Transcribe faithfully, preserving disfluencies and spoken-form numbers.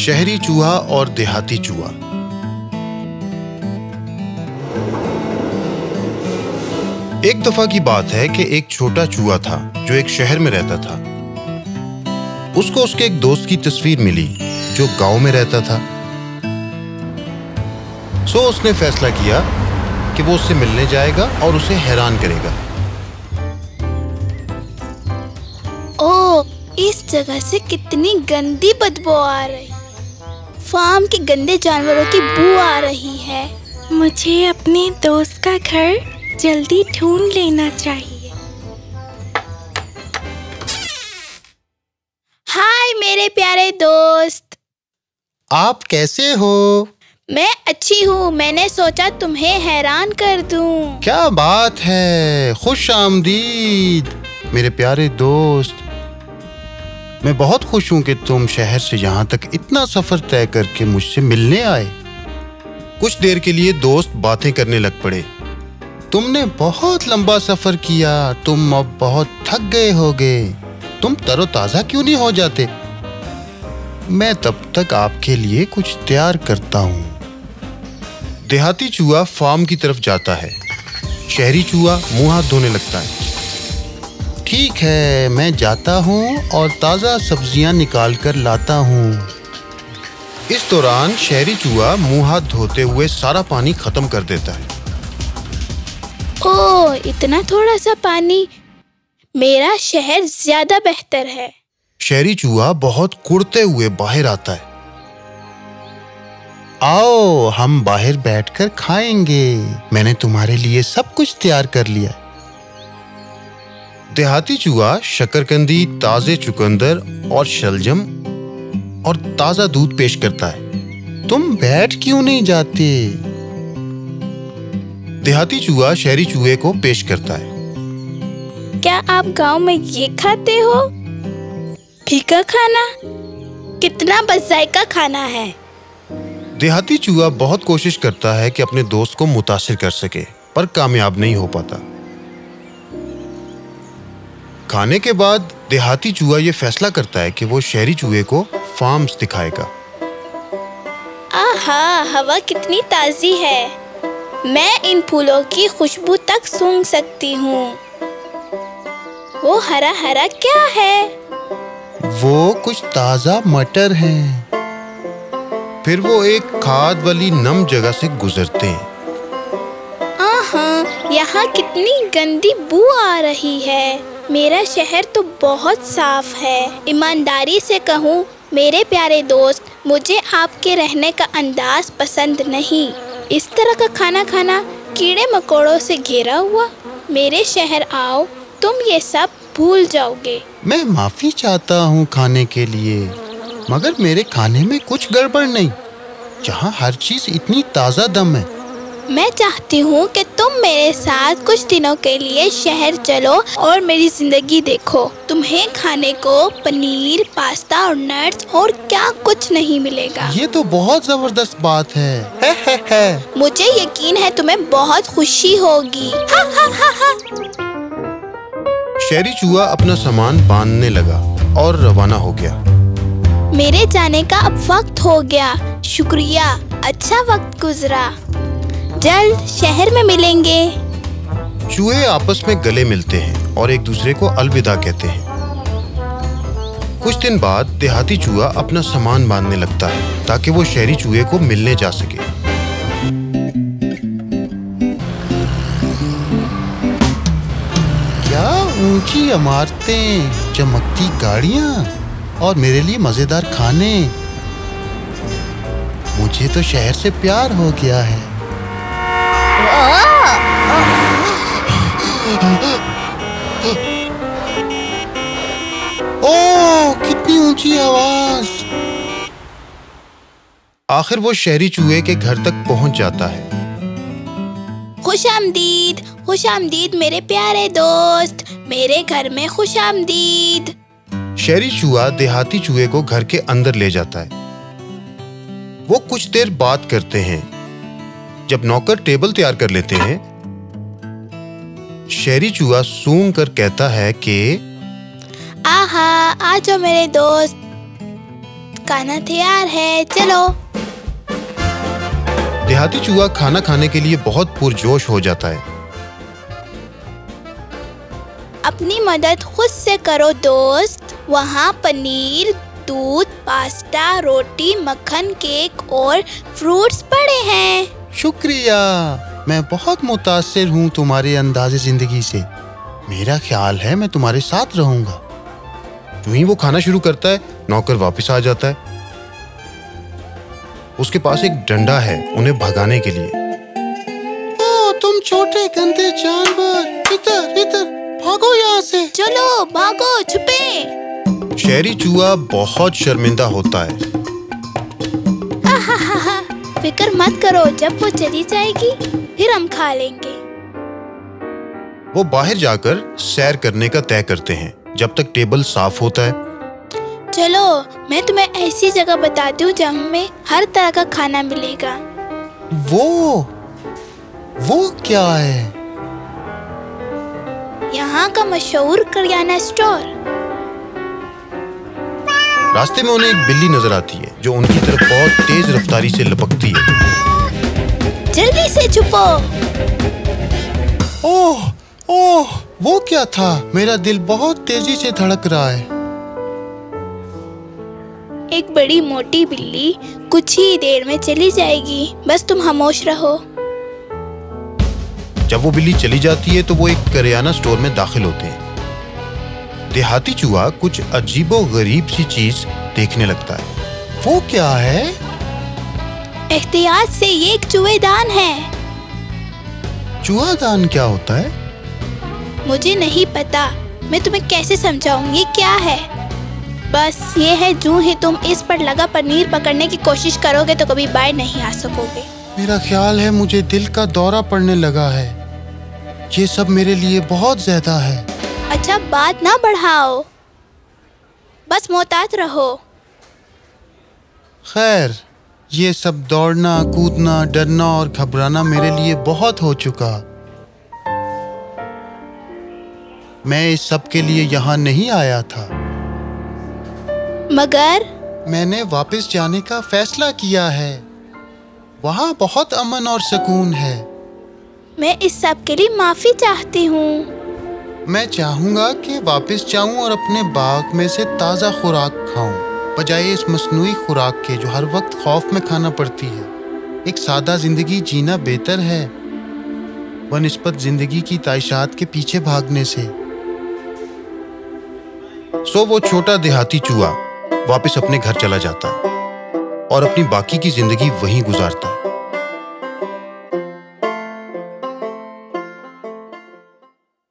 शहरी चूहा और देहाती चूहा। एक दफा की बात है कि एक छोटा चूहा था जो एक शहर में रहता था। उसको उसके एक दोस्त की तस्वीर मिली जो गांव में रहता था। सो उसने फैसला किया कि वो उससे मिलने जाएगा और उसे हैरान करेगा। ओह, इस जगह से कितनी गंदी बदबू आ रही। फार्म के गंदे जानवरों की बू आ रही है। मुझे अपने दोस्त का घर जल्दी ढूंढ लेना चाहिए। हाय मेरे प्यारे दोस्त, आप कैसे हो? मैं अच्छी हूँ। मैंने सोचा तुम्हें हैरान कर दूं। क्या बात है, खुश आमदीद मेरे प्यारे दोस्त। मैं बहुत खुश हूँ कि तुम शहर से यहाँ तक इतना सफर तय करके मुझसे मिलने आए। कुछ देर के लिए दोस्त बातें करने लग पड़े। तुमने बहुत लंबा सफर किया, तुम अब बहुत थक गए होगे। तुम तरोताजा क्यों नहीं हो जाते? मैं तब तक आपके लिए कुछ तैयार करता हूँ। देहाती चूहा फार्म की तरफ जाता है। शहरी चूहा मुंह हाथ धोने लगता है। ठीक है, मैं जाता हूँ और ताज़ा सब्जियाँ निकाल कर लाता हूँ। इस दौरान शहरी चूहा मुंह हाथ धोते हुए सारा पानी खत्म कर देता है। ओह, इतना थोड़ा सा पानी। मेरा शहर ज्यादा बेहतर है। शहरी चूहा बहुत कुड़ते हुए बाहर आता है। आओ, हम बाहर बैठकर खाएंगे। मैंने तुम्हारे लिए सब कुछ तैयार कर लिया। देहाती चूहा शकरकंदी, ताजे चुकंदर और शलजम और ताजा दूध पेश करता है। तुम बैठ क्यों नहीं जाते? देहाती चूहा शहरी चूहे को पेश करता है। क्या आप गांव में ये खाते हो? फीका खाना? कितना बज़ायका खाना है। देहाती चूहा बहुत कोशिश करता है कि अपने दोस्त को मुतासिर कर सके, पर कामयाब नहीं हो पाता। खाने के बाद देहाती चूहा ये फैसला करता है कि वो शहरी चूहे को फार्म्स दिखाएगा। आहा, हवा कितनी ताजी है। मैं इन फूलों की खुशबू तक सूंघ सकती हूँ। वो हरा हरा क्या है? वो कुछ ताजा मटर हैं। फिर वो एक खाद वाली नम जगह से गुजरते हैं। आहा, यहाँ कितनी गंदी बू आ रही है। मेरा शहर तो बहुत साफ है। ईमानदारी से कहूँ मेरे प्यारे दोस्त, मुझे आपके रहने का अंदाज पसंद नहीं। इस तरह का खाना खाना, कीड़े मकोड़ों से घेरा हुआ। मेरे शहर आओ, तुम ये सब भूल जाओगे। मैं माफी चाहता हूँ खाने के लिए, मगर मेरे खाने में कुछ गड़बड़ नहीं। जहाँ हर चीज इतनी ताजा दम है। मैं चाहती हूँ कि तुम मेरे साथ कुछ दिनों के लिए शहर चलो और मेरी जिंदगी देखो। तुम्हें खाने को पनीर, पास्ता और नट्स और क्या कुछ नहीं मिलेगा। ये तो बहुत जबरदस्त बात है। है, है, है। मुझे यकीन है तुम्हें बहुत खुशी होगी। हा, हा, हा, हा। शहरी चूहा अपना सामान बांधने लगा और रवाना हो गया। मेरे जाने का अब वक्त हो गया। शुक्रिया, अच्छा वक्त गुजरा। जल्द शहर में मिलेंगे। चूहे आपस में गले मिलते हैं और एक दूसरे को अलविदा कहते हैं। कुछ दिन बाद देहाती चूहा अपना सामान बांधने लगता है ताकि वो शहरी चूहे को मिलने जा सके। क्या ऊंची इमारतें, चमकती गाड़ियां और मेरे लिए मजेदार खाने। मुझे तो शहर से प्यार हो गया है। ओह, कितनी ऊंची आवाज। आखिर वो शहरी चूहे के घर तक पहुंच जाता है। खुशामदीद, खुशामदीद मेरे प्यारे दोस्त, मेरे घर में खुशामदीद। शहरी चूहा देहाती चूहे को घर के अंदर ले जाता है। वो कुछ देर बात करते हैं। जब नौकर टेबल तैयार कर लेते हैं, शहरी चूहा सूंघ कर कहता है कि आहा, आ जाओ मेरे दोस्त, खाना तैयार है, चलो। देहाती चूहा खाना खाने के लिए बहुत पुरजोश हो जाता है। अपनी मदद खुद से करो दोस्त। वहाँ पनीर, दूध, पास्ता, रोटी, मक्खन, केक और फ्रूट्स पड़े हैं। शुक्रिया, मैं बहुत मुतासिर हूँ तुम्हारे अंदाज़े जिंदगी से। मेरा ख्याल है मैं तुम्हारे साथ रहूंगा। जो ही वो खाना शुरू करता है, नौकर वापस आ जाता है। उसके पास एक डंडा है उन्हें भगाने के लिए। ओ तुम छोटे गंदे जानवर, इधर इधर भागो यहाँ से। चलो भागो, छुपे। शहरी चूहा बहुत शर्मिंदा होता है। आहाहा, फिक्र मत करो, जब वो चली जाएगी फिर हम खा लेंगे। वो बाहर जाकर सैर करने का तय करते हैं जब तक टेबल साफ होता है। चलो, मैं तुम्हें ऐसी जगह बताती हूँ जहाँ में हर तरह का खाना मिलेगा। वो वो क्या है? यहाँ का मशहूर करियाना स्टोर। रास्ते में उन्हें एक बिल्ली नजर आती है जो उनकी तरफ बहुत तेज रफ्तारी से लपकती है। जल्दी से छुपो। ओह ओह, वो क्या था? मेरा दिल बहुत तेजी से धड़क रहा है। एक बड़ी मोटी बिल्ली कुछ ही देर में चली जाएगी, बस तुम खामोश रहो। जब वो बिल्ली चली जाती है तो वो एक करियाना स्टोर में दाखिल होते हैं। देहाती चूहा कुछ अजीबो गरीब सी चीज देखने लगता है। वो क्या है? एहतियात से, ये एक चूहेदान है। चूहादान क्या होता है? मुझे नहीं पता, मैं तुम्हें कैसे समझाऊं ये क्या है। बस ये है, जो ही तुम इस पर लगा पनीर पकड़ने की कोशिश करोगे तो कभी बाहर नहीं आ सकोगे। मेरा ख्याल है मुझे दिल का दौरा पड़ने लगा है। ये सब मेरे लिए बहुत ज्यादा है। अच्छा, बात ना बढ़ाओ, बस मोहतात रहो। खैर, ये सब दौड़ना, कूदना, डरना और घबराना मेरे लिए बहुत हो चुका। मैं इस सब के लिए यहाँ नहीं आया था। मगर मैंने वापस जाने का फैसला किया है। वहाँ बहुत अमन और सुकून है। मैं इस सब के लिए माफी चाहती हूँ। मैं चाहूँगा कि वापस जाऊँ और अपने बाग में से ताज़ा खुराक खाऊं, बजाय इस मसनूई खुराक के जो हर वक्त खौफ में खाना पड़ती है। एक सादा जिंदगी जीना बेहतर है बनिस्बत जिंदगी की ताइशात के पीछे भागने से। सो वो छोटा देहाती चूहा वापस अपने घर चला जाता है और अपनी बाकी की जिंदगी वहीं गुजारता है।